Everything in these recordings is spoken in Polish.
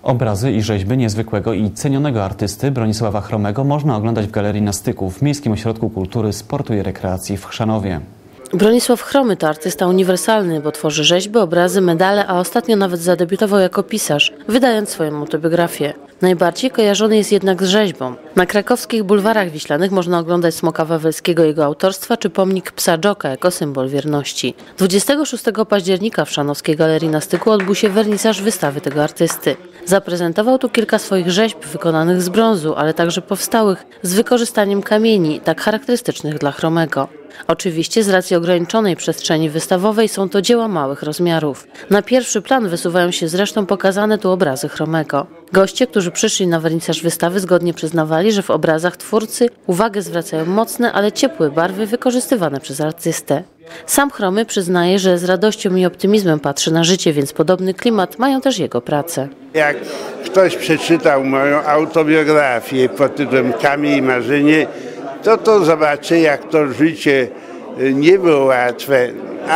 Obrazy i rzeźby niezwykłego i cenionego artysty Bronisława Chromego można oglądać w Galerii na Styku w Miejskim Ośrodku Kultury, Sportu i Rekreacji w Chrzanowie. Bronisław Chromy to artysta uniwersalny, bo tworzy rzeźby, obrazy, medale, a ostatnio nawet zadebiutował jako pisarz, wydając swoją autobiografię. Najbardziej kojarzony jest jednak z rzeźbą. Na krakowskich bulwarach wiślanych można oglądać Smoka Wawelskiego jego autorstwa czy pomnik Psa Dżoka jako symbol wierności. 26 października w Chrzanowskiej Galerii na Styku odbył się wernisaż wystawy tego artysty. Zaprezentował tu kilka swoich rzeźb wykonanych z brązu, ale także powstałych z wykorzystaniem kamieni, tak charakterystycznych dla Chromego. Oczywiście z racji ograniczonej przestrzeni wystawowej są to dzieła małych rozmiarów. Na pierwszy plan wysuwają się zresztą pokazane tu obrazy Chromego. Goście, którzy przyszli na wernisaż wystawy, zgodnie przyznawali, że w obrazach twórcy uwagę zwracają mocne, ale ciepłe barwy wykorzystywane przez artystę. Sam Chromy przyznaje, że z radością i optymizmem patrzy na życie, więc podobny klimat mają też jego prace. Jak ktoś przeczytał moją autobiografię pod tytułem Kamień i marzenie, to zobaczy, jak to życie nie było łatwe,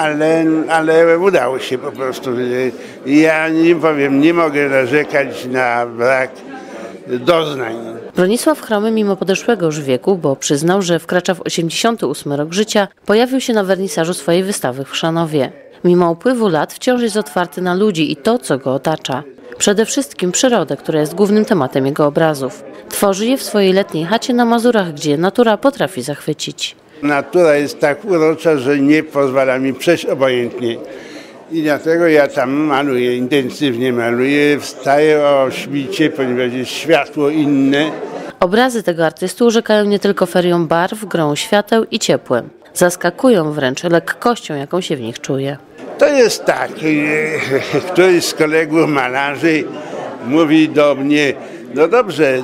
ale udało się po prostu. Ja nie powiem, nie mogę narzekać na brak doznań. Bronisław Chromy mimo podeszłego już wieku, bo przyznał, że wkracza w 88 rok życia, pojawił się na wernisażu swojej wystawy w Chrzanowie. Mimo upływu lat wciąż jest otwarty na ludzi i to, co go otacza. Przede wszystkim przyrodę, która jest głównym tematem jego obrazów. Tworzy je w swojej letniej chacie na Mazurach, gdzie natura potrafi zachwycić. Natura jest tak urocza, że nie pozwala mi przejść obojętnie. I dlatego ja tam maluję, intensywnie maluję, wstaję o świcie, ponieważ jest światło inne. Obrazy tego artysty urzekają nie tylko ferią barw, grą świateł i ciepłem. Zaskakują wręcz lekkością, jaką się w nich czuje. To jest tak, któryś z kolegów malarzy mówi do mnie, no dobrze,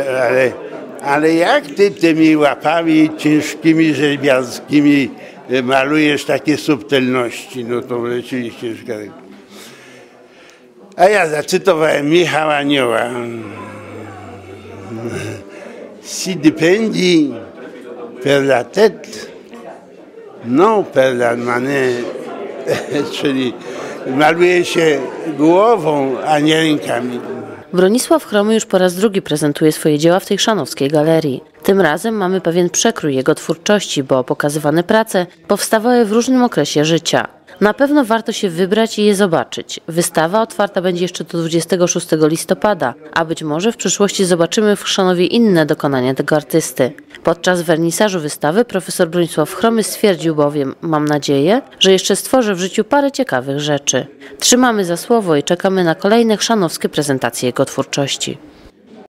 ale jak ty tymi łapami ciężkimi, rzeźbiarskimi malujesz takie subtelności? No to rzeczywiście. A ja zacytowałem Michała Anioła. Si dipendi per la tête, non per la manette. Czyli maluje się głową, a nie rękami. Bronisław Chromy już po raz drugi prezentuje swoje dzieła w tej chrzanowskiej galerii. Tym razem mamy pewien przekrój jego twórczości, bo pokazywane prace powstawały w różnym okresie życia. Na pewno warto się wybrać i je zobaczyć. Wystawa otwarta będzie jeszcze do 26 listopada, a być może w przyszłości zobaczymy w Chrzanowie inne dokonania tego artysty. Podczas wernisażu wystawy profesor Bronisław Chromy stwierdził bowiem: mam nadzieję, że jeszcze stworzę w życiu parę ciekawych rzeczy. Trzymamy za słowo i czekamy na kolejne chrzanowskie prezentacje jego twórczości.